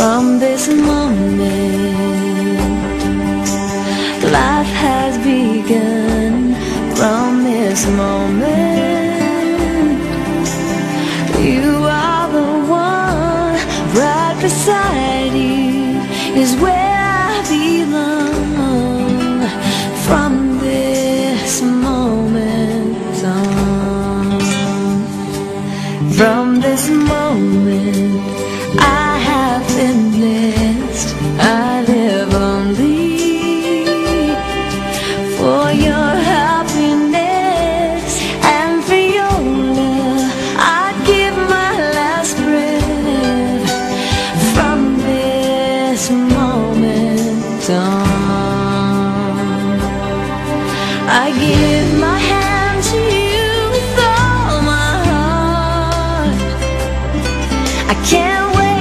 From this moment, life has begun. From this moment, you are the one. Right beside you is where I belong. From this moment on, from this moment, I have been blessed. I live only for your happiness and for your love. I give my last breath. From this moment on, I give my hand to you with all my heart. I can't wait